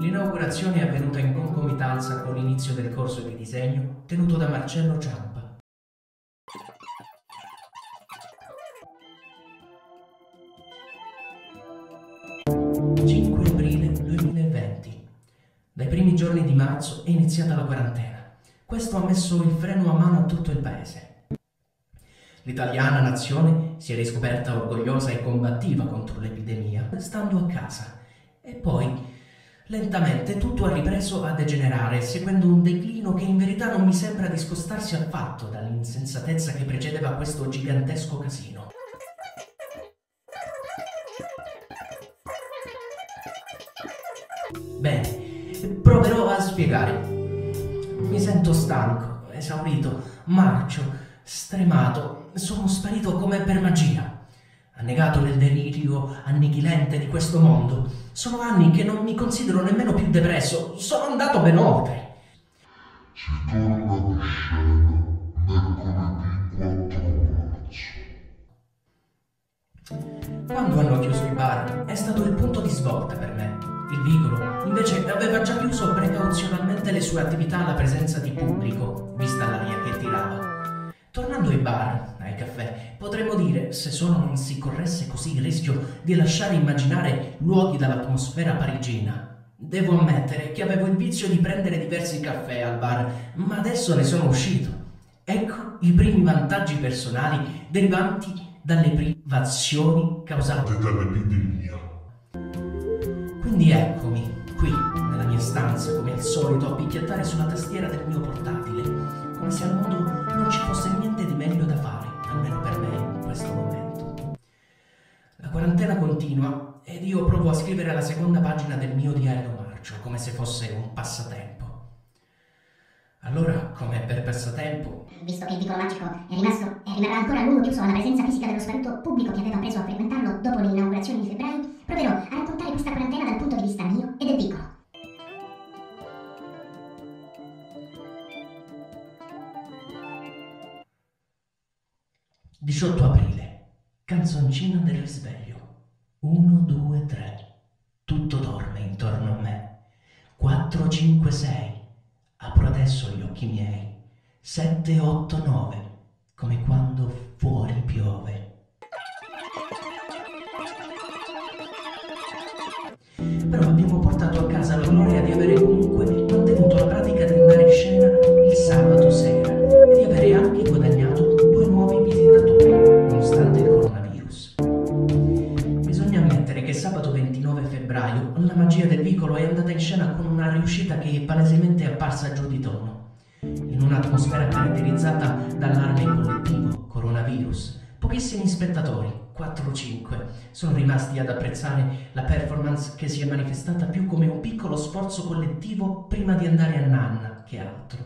L'inaugurazione è avvenuta in concomitanza con l'inizio del corso di disegno tenuto da Marcello Ciampa. «5 aprile 2020. Dai primi giorni di marzo è iniziata la quarantena. Questo ha messo il freno a mano a tutto il paese. L'italiana nazione si è riscoperta orgogliosa e combattiva contro l'epidemia, stando a casa. E poi, lentamente, tutto ha ripreso a degenerare, seguendo un declino che in verità non mi sembra discostarsi affatto dall'insensatezza che precedeva questo gigantesco casino. Bene, proverò a spiegare. Mi sento stanco, esaurito, marcio, stremato, sono sparito come per magia, annegato nel delirio annichilente di questo mondo. Sono anni che non mi considero nemmeno più depresso, sono andato ben oltre. Si torna di scena mercoledì 4 marzo. Quando hanno chiuso i bar è stato il punto di svolta per me. Il vicolo, invece, aveva già chiuso precauzionalmente le sue attività alla presenza di pubblico, vista l'aria che tirava. Tornando ai bar, ai caffè, potremmo dire, se solo non si corresse così il rischio di lasciare immaginare luoghi dall'atmosfera parigina. Devo ammettere che avevo il vizio di prendere diversi caffè al bar, ma adesso ne sono uscito. Ecco i primi vantaggi personali derivanti dalle privazioni causate dall'epidemia. Quindi eccomi, qui, nella mia stanza, come al solito, a picchiettare sulla tastiera del mio portatile, come se al mondo non ci fosse niente di meglio da fare, almeno per me in questo momento. La quarantena continua ed io provo a scrivere la seconda pagina del mio diario marcio, come se fosse un passatempo. Allora, come per passatempo, visto che il vicolo magico è rimasto e rimarrà ancora a lungo chiuso alla presenza fisica dello sparuto pubblico che aveva preso a frequentarlo dopo l'inaugurazione di febbraio, proverò a raccontare questa quarantena dal punto di vista mio e del vicolo. «18 aprile, canzoncina del risveglio. 1, 2, 3, tutto dorme intorno a me. 4, 5, 6, apro adesso gli occhi miei. 7, 8, 9, come quando fuori piove. Però abbiamo portato a casa la gloria di avere comunque mantenuto la pratica di andare in scena il sabato sera e di avere anche guadagnato 2 nuovi visitatori, nonostante il coronavirus. Bisogna ammettere che sabato 29 febbraio la magia del vicolo è andata in scena con una riuscita che palesemente è apparsa giù di tono. In un'atmosfera caratterizzata dall'allarme collettivo, coronavirus, pochissimi spettatori, 4-5, sono rimasti ad apprezzare la performance che si è manifestata più come un piccolo sforzo collettivo prima di andare a nanna che altro.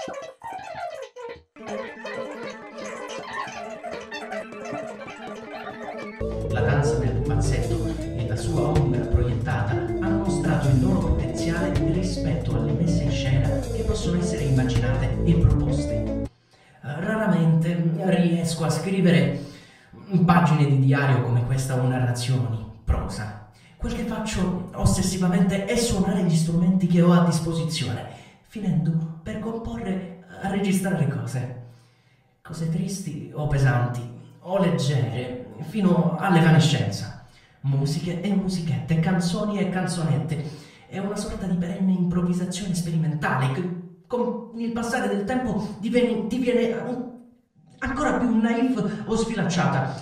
La danza del pupazzetto e la sua opera proiettata hanno mostrato il loro potenziale rispetto alle messe in scena che possono essere immaginate e proposte. Raramente riesco a scrivere pagine di diario come questa o narrazioni, prosa. Quel che faccio ossessivamente è suonare gli strumenti che ho a disposizione, finendo per comporre a registrare cose tristi o pesanti o leggere, fino all'evanescenza. Musiche e musichette, canzoni e canzonette. È una sorta di perenne improvvisazione sperimentale che con il passare del tempo diviene ancora più naif o sfilacciata.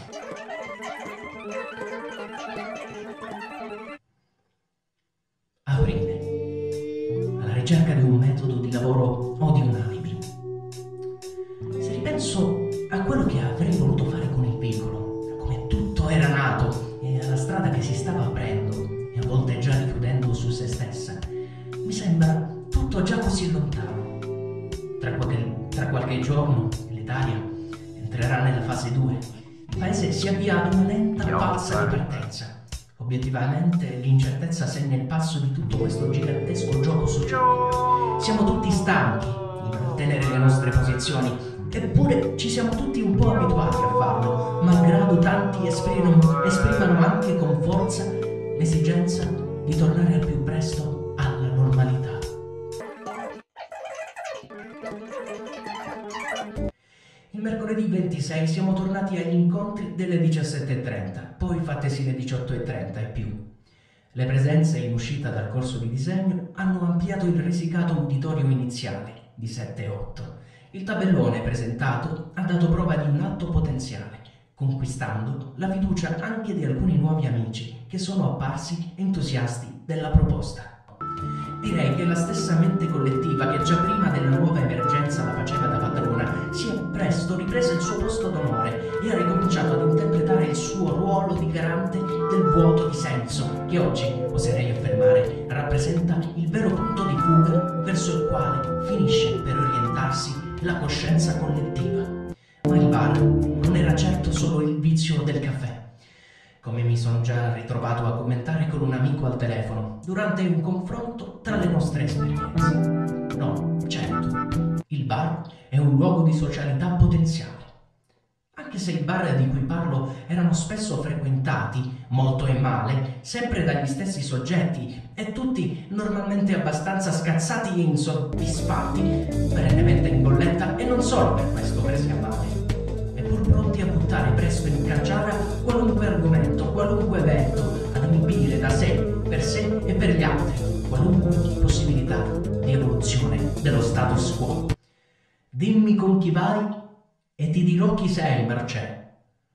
Aprile. Alla ricerca di un metodo di lavoro o di un alibi. Se ripenso a quello che avrei voluto fare con il piccolo, a come tutto era nato e alla strada che si stava aprendo e a volte già richiudendo su se stessa, mi sembra tutto già così lontano. Tra qualche giorno l'Italia entrerà nella fase 2. Il paese si avvia ad una lenta pazza di partenza. Obiettivamente l'incertezza segna il passo di tutto questo gigantesco gioco sociale. Siamo tutti stanchi di mantenere le nostre posizioni, eppure ci siamo tutti un po' abituati a farlo, malgrado tanti esprimano anche con forza l'esigenza di tornare al più presto alla 26 siamo tornati agli incontri delle 17:30, poi fattesi le 18:30 e più. Le presenze in uscita dal corso di disegno hanno ampliato il risicato uditorio iniziale di 7-8. Il tabellone presentato ha dato prova di un alto potenziale, conquistando la fiducia anche di alcuni nuovi amici che sono apparsi entusiasti della proposta. Direi che la stessa mente collettiva che già prima della nuova emergenza la faceva da padrona si è presto ripresa il suo posto d'onore e ha ricominciato ad interpretare il suo ruolo di garante del vuoto di senso che oggi, oserei affermare, rappresenta il vero punto di fuga verso il quale finisce per orientarsi la coscienza collettiva. Ma il bar non era certo solo il vizio del caffè, come mi sono già ritrovato a commentare con un amico al telefono durante un confronto tra le nostre esperienze. No, certo, il bar è un luogo di socialità potenziale. Anche se i bar di cui parlo erano spesso frequentati, molto e male, sempre dagli stessi soggetti e tutti normalmente abbastanza scazzati e insoddisfatti, perennemente in bolletta e non solo per questo presi a male. Pur pronti a buttare presto in canciara qualunque argomento, qualunque evento, ad inibire da sé, per sé e per gli altri, qualunque possibilità di evoluzione dello status quo. Dimmi con chi vai e ti dirò chi sei, Marcè.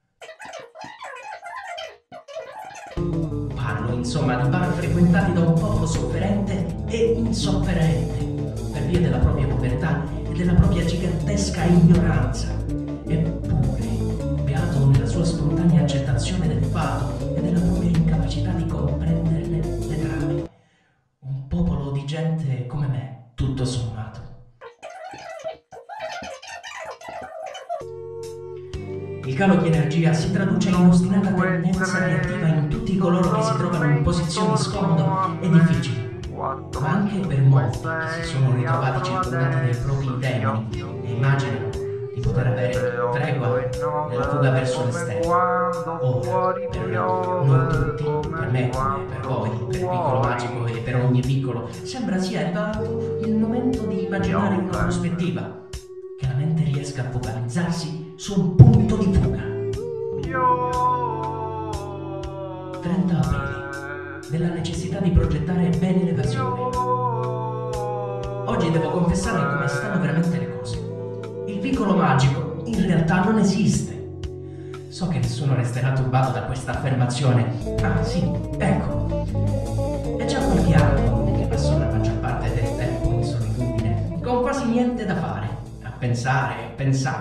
Parlo, insomma, di bar frequentati da un popolo sofferente e insofferente, per via della propria povertà e della propria gigantesca ignoranza. Eppure, beato nella sua spontanea accettazione del fato e della propria incapacità di comprenderne le trame. Un popolo di gente come me, tutto sommato. Il calo di energia si traduce in ostinata tendenza reattiva in tutti coloro che si trovano in posizioni scomode e difficili, ma anche per molti che si sono ritrovati circondati dai propri demoni e immaginano di poter avere tregua nella fuga verso l'esterno. Ora, per noi tutti, per me come per voi, per il piccolo magico e per ogni piccolo, sembra sia arrivato il momento di immaginare una prospettiva, che la mente riesca a focalizzarsi su un punto di fuga. 30 aprile, della necessità di progettare bene l'evasione. Oggi devo confessare come stanno veramente le cose. Il piccolo magico in realtà non esiste. So che nessuno resterà turbato da questa affermazione. Ah sì, ecco. È già qualche anno che passo la maggior parte del tempo in solitudine, con quasi niente da fare, a pensare,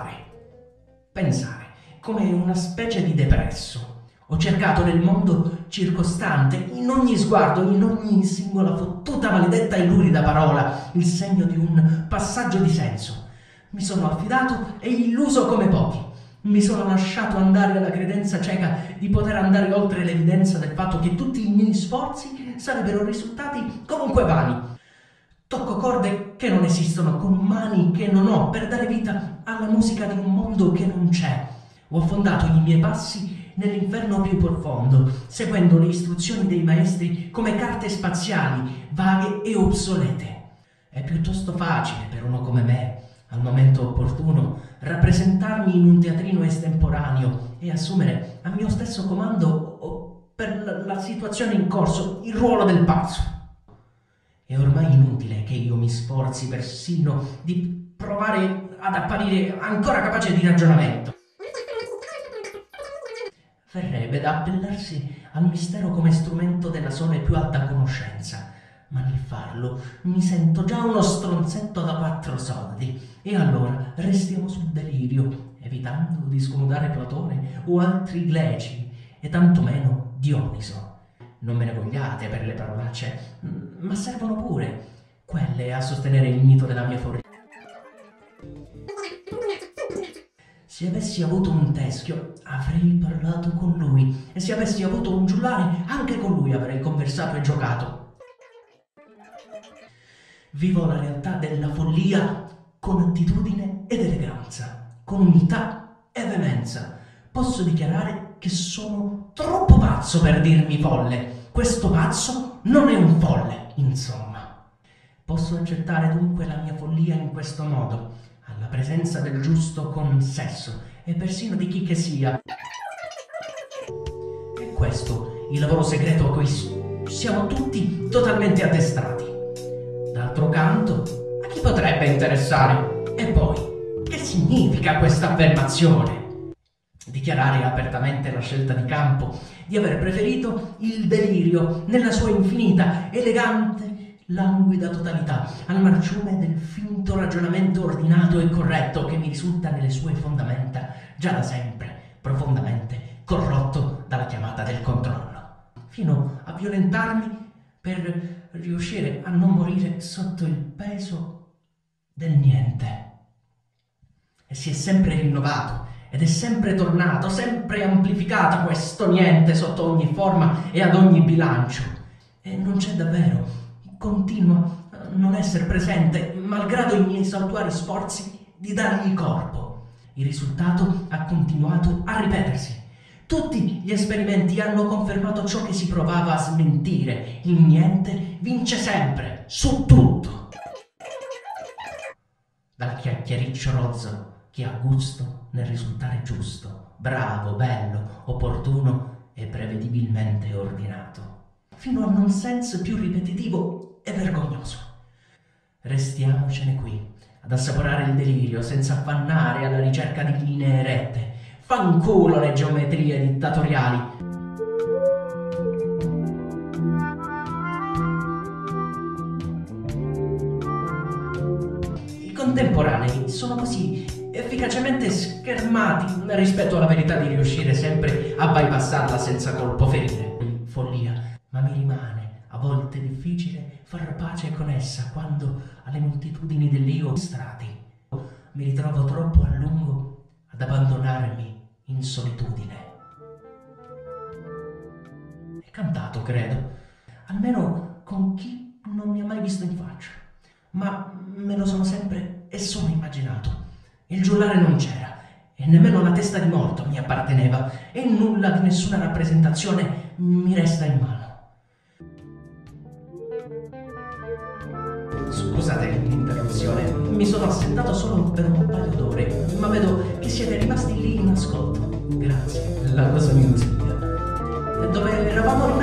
come una specie di depresso. Ho cercato nel mondo circostante, in ogni sguardo, in ogni singola fottuta maledetta e lurida parola, il segno di un passaggio di senso. Mi sono affidato e illuso come pochi. Mi sono lasciato andare alla credenza cieca di poter andare oltre l'evidenza del fatto che tutti i miei sforzi sarebbero risultati comunque vani. Tocco corde che non esistono, con mani che non ho, per dare vita alla musica di un mondo che non c'è. Ho affondato i miei passi nell'inferno più profondo, seguendo le istruzioni dei maestri come carte spaziali, vaghe e obsolete. È piuttosto facile per uno come me, al momento opportuno, rappresentarmi in un teatrino estemporaneo e assumere a mio stesso comando, per la situazione in corso, il ruolo del pazzo. È ormai inutile che io mi sforzi persino di provare ad apparire ancora capace di ragionamento. Verrebbe da appellarsi al mistero come strumento della sola e più alta conoscenza, ma nel farlo mi sento già uno stronzetto da 4 soldi, e allora restiamo sul delirio, evitando di scomodare Platone o altri greci, e tantomeno Dioniso. Non me ne vogliate per le parolacce, ma servono pure quelle a sostenere il mito della mia follia. Se avessi avuto un teschio, avrei parlato con lui, e se avessi avuto un giullare, anche con lui avrei conversato e giocato. Vivo la realtà della follia con attitudine ed eleganza, con umiltà e veemenza. Posso dichiarare che sono troppo pazzo per dirmi folle. Questo pazzo non è un folle, insomma. Posso accettare dunque la mia follia in questo modo, alla presenza del giusto consesso, e persino di chi che sia. È questo il lavoro segreto a cui siamo tutti totalmente addestrati. D'altro canto, a chi potrebbe interessare? E poi, che significa questa affermazione? Dichiarare apertamente la scelta di campo di aver preferito il delirio nella sua infinita, elegante, languida totalità al marciume del finto ragionamento ordinato e corretto che mi risulta nelle sue fondamenta già da sempre profondamente corrotto dalla chiamata del controllo, fino a violentarmi per riuscire a non morire sotto il peso del niente. E si è sempre rinnovato ed è sempre tornato, sempre amplificato questo niente sotto ogni forma e ad ogni bilancio. E non c'è davvero, continua a non essere presente, malgrado i miei saltuari sforzi di dargli corpo. Il risultato ha continuato a ripetersi. Tutti gli esperimenti hanno confermato ciò che si provava a smentire. Il niente vince sempre, su tutto. Dal chiacchiericcio rozzo che ha gusto nel risultare giusto, bravo, bello, opportuno e prevedibilmente ordinato, fino al nonsense più ripetitivo e vergognoso. Restiamocene qui, ad assaporare il delirio senza affannare alla ricerca di linee rette. Fanculo le geometrie dittatoriali. I contemporanei sono così efficacemente schermati rispetto alla verità di riuscire sempre a bypassarla senza colpo ferire. Follia, ma mi rimane a volte difficile far pace con essa quando alle moltitudini dell'io strati mi ritrovo troppo a lungo ad abbandonarmi in solitudine. È cantato, credo, almeno con chi non mi ha mai visto in faccia, ma me lo sono sempre e solo immaginato. Il giullare non c'era e nemmeno la testa di morto mi apparteneva e nulla di nessuna rappresentazione mi resta in mano. Scusate l'interruzione, mi sono assentato solo per un paio d'ore, ma vedo che siete rimasti lì in ascolto. Grazie, la cosa mi usilia. Dove eravamo rimasti?